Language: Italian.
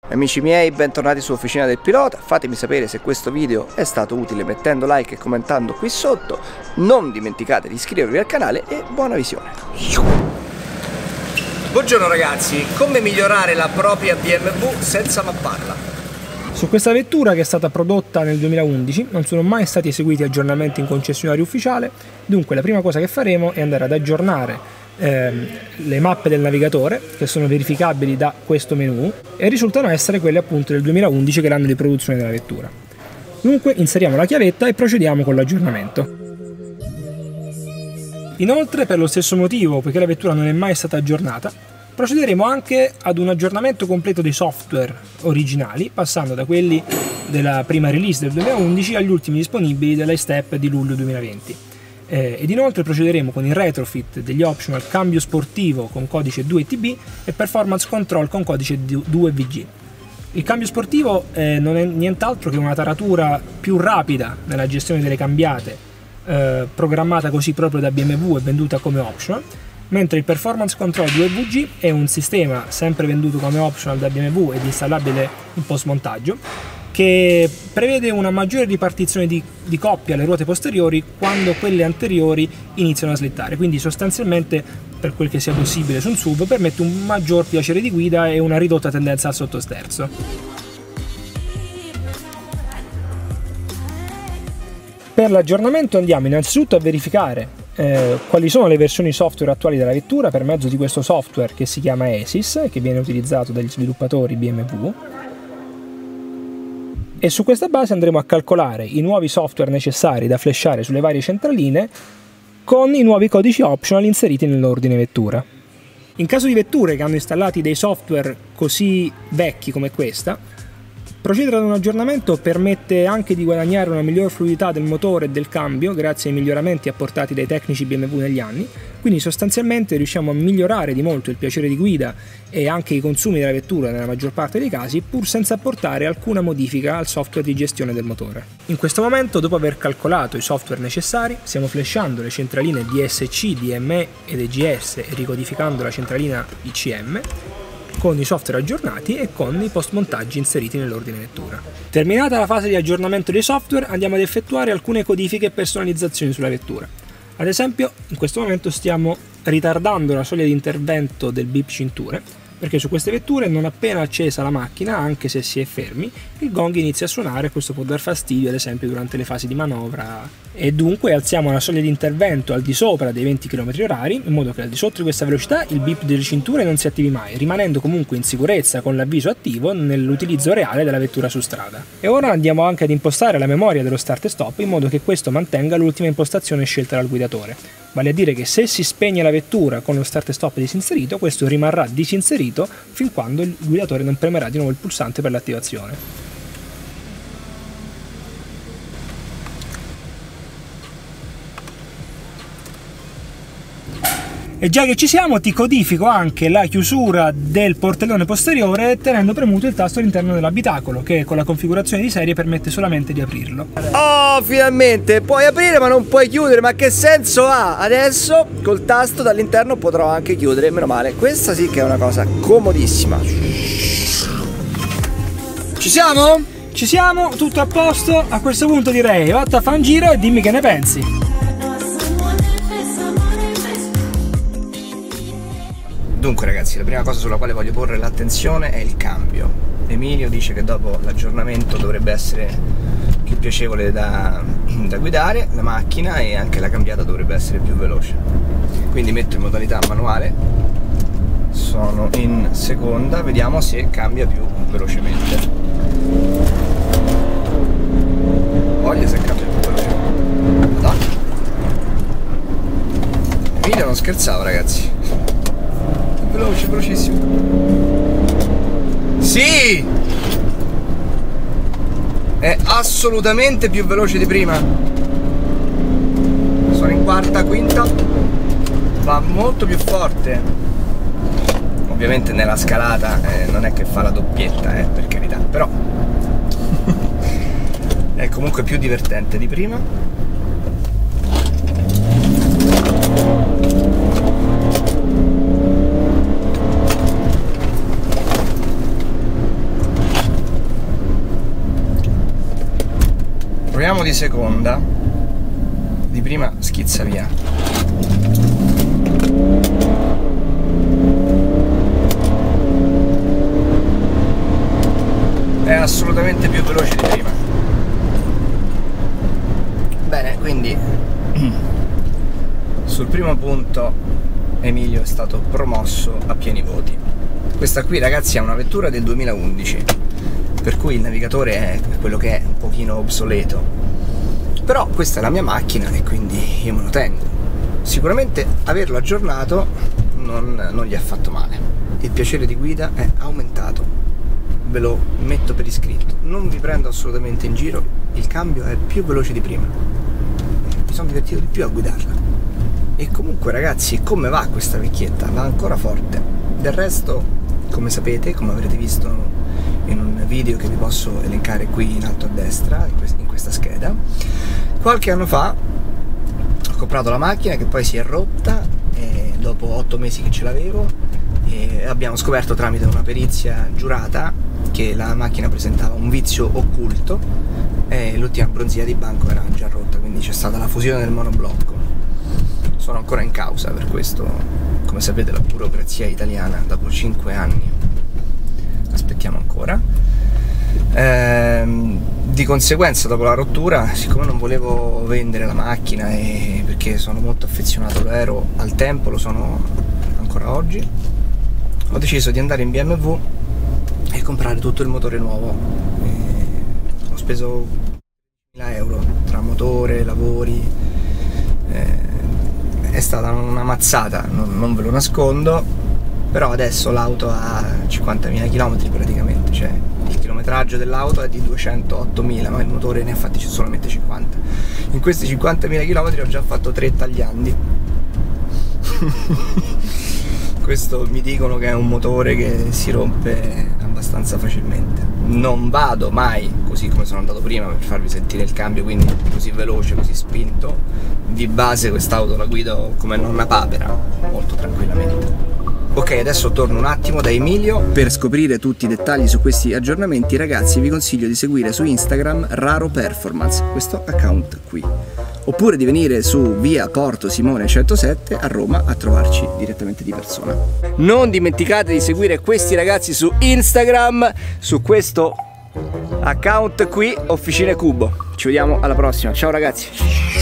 Amici miei, bentornati su Officina del Pilota. Fatemi sapere se questo video è stato utile mettendo like e commentando qui sotto. Non dimenticate di iscrivervi al canale e buona visione. Buongiorno ragazzi, come migliorare la propria BMW senza mapparla? Su questa vettura, che è stata prodotta nel 2011, non sono mai stati eseguiti aggiornamenti in concessionario ufficiale, dunque la prima cosa che faremo è andare ad aggiornare le mappe del navigatore, che sono verificabili da questo menu e risultano essere quelle appunto del 2011, che è l'anno di produzione della vettura. Dunque inseriamo la chiavetta e procediamo con l'aggiornamento. Inoltre, per lo stesso motivo, poiché la vettura non è mai stata aggiornata, procederemo anche ad un aggiornamento completo dei software originali, passando da quelli della prima release del 2011 agli ultimi disponibili dell'iStep di luglio 2020. Ed inoltre procederemo con il retrofit degli optional cambio sportivo con codice 2TB e performance control con codice 2VG. Il cambio sportivo non è nient'altro che una taratura più rapida nella gestione delle cambiate, programmata così proprio da BMW e venduta come optional, mentre il performance control 2VG è un sistema sempre venduto come optional da BMW ed installabile in post montaggio, che prevede una maggiore ripartizione di coppia alle ruote posteriori quando quelle anteriori iniziano a slittare, quindi sostanzialmente, per quel che sia possibile su un SUV, permette un maggior piacere di guida e una ridotta tendenza al sottosterzo. Per l'aggiornamento andiamo innanzitutto a verificare quali sono le versioni software attuali della vettura per mezzo di questo software che si chiama ESIS, che viene utilizzato dagli sviluppatori BMW. E su questa base andremo a calcolare i nuovi software necessari da flashare sulle varie centraline con i nuovi codici optional inseriti nell'ordine vettura. In caso di vetture che hanno installati dei software così vecchi come questa, procedere ad un aggiornamento permette anche di guadagnare una miglior fluidità del motore e del cambio grazie ai miglioramenti apportati dai tecnici BMW negli anni, quindi sostanzialmente riusciamo a migliorare di molto il piacere di guida e anche i consumi della vettura nella maggior parte dei casi, pur senza apportare alcuna modifica al software di gestione del motore. In questo momento, dopo aver calcolato i software necessari, stiamo flashando le centraline DSC, DME ed EGS e ricodificando la centralina ICM con i software aggiornati e con i post montaggi inseriti nell'ordine vettura. Terminata la fase di aggiornamento dei software, andiamo ad effettuare alcune codifiche e personalizzazioni sulla vettura. Ad esempio, in questo momento stiamo ritardando la soglia di intervento del bip cinture, perché su queste vetture, non appena accesa la macchina, anche se si è fermi, il gong inizia a suonare e questo può dar fastidio, ad esempio durante le fasi di manovra, e dunque alziamo la soglia di intervento al di sopra dei 20 km/h, in modo che al di sotto di questa velocità il bip delle cinture non si attivi mai, rimanendo comunque in sicurezza con l'avviso attivo nell'utilizzo reale della vettura su strada. E ora andiamo anche ad impostare la memoria dello start e stop in modo che questo mantenga l'ultima impostazione scelta dal guidatore. Vale a dire che se si spegne la vettura con lo start e stop disinserito, questo rimarrà disinserito fin quando il guidatore non premerà di nuovo il pulsante per l'attivazione. E già che ci siamo, ti codifico anche la chiusura del portellone posteriore tenendo premuto il tasto all'interno dell'abitacolo, che con la configurazione di serie permette solamente di aprirlo. Oh, finalmente! Puoi aprire ma non puoi chiudere, ma che senso ha? Adesso col tasto dall'interno potrò anche chiudere, meno male. Questa sì che è una cosa comodissima. Ci siamo? Ci siamo, tutto a posto. A questo punto direi vatta a fare un giro e dimmi che ne pensi. Dunque ragazzi, la prima cosa sulla quale voglio porre l'attenzione è il cambio. Emilio dice che dopo l'aggiornamento dovrebbe essere più piacevole da guidare la macchina e anche la cambiata dovrebbe essere più veloce. Quindi metto in modalità manuale, sono in seconda, vediamo se cambia più velocemente. Voglio se cambia più velocemente. Madonna. Emilio non scherzava ragazzi. Veloce, velocissimo. Sì! È assolutamente più veloce di prima. Sono in quarta, quinta. Va molto più forte. Ovviamente nella scalata non è che fa la doppietta, per carità. Però è comunque più divertente di prima. di seconda, di prima schizza via. È assolutamente più veloce di prima. Bene, quindi sul primo punto Emilio è stato promosso a pieni voti. Questa qui, ragazzi, è una vettura del 2011, per cui il navigatore è quello che è, un pochino obsoleto. Però questa è la mia macchina e quindi io me lo tengo. Sicuramente averlo aggiornato non gli ha fatto male. Il piacere di guida è aumentato. Ve lo metto per iscritto, non vi prendo assolutamente in giro, il cambio è più veloce di prima, mi sono divertito di più a guidarla. E comunque, ragazzi, come va questa vecchietta? Va ancora forte. Del resto, come sapete, come avrete visto in un video che vi posso elencare qui in alto a destra, in questa scheda, qualche anno fa ho comprato la macchina che poi si è rotta dopo 8 mesi che ce l'avevo, e abbiamo scoperto tramite una perizia giurata che la macchina presentava un vizio occulto e l'ultima bronzina di banco era già rotta, quindi c'è stata la fusione del monoblocco. Sono ancora in causa per questo, come sapete, la burocrazia italiana dopo 5 anni. Aspettiamo ancora. Di conseguenza, dopo la rottura, siccome non volevo vendere la macchina perché sono molto affezionato, lo ero al tempo, lo sono ancora oggi, ho deciso di andare in BMW e comprare tutto il motore nuovo. Ho speso 1.000 euro tra motore, lavori, è stata una mazzata, non ve lo nascondo, però adesso l'auto ha 50.000 km praticamente, cioè il chilometraggio dell'auto è di 208.000, ma il motore ne ha fatti solamente 50. In questi 50.000 km ho già fatto 3 tagliandi. Questo mi dicono che è un motore che si rompe abbastanza facilmente. Non vado mai così come sono andato prima per farvi sentire il cambio, quindi così veloce, così spinto. Di base quest'auto la guido come nonna papera, molto tranquillamente. Ok, adesso torno un attimo da Emilio. Per scoprire tutti i dettagli su questi aggiornamenti, ragazzi, vi consiglio di seguire su Instagram Raro Performance, questo account qui. Oppure di venire su via Porto Simone 107 a Roma a trovarci direttamente di persona. Non dimenticate di seguire questi ragazzi su Instagram, su questo account qui, Officine Cubo. Ci vediamo alla prossima, ciao ragazzi!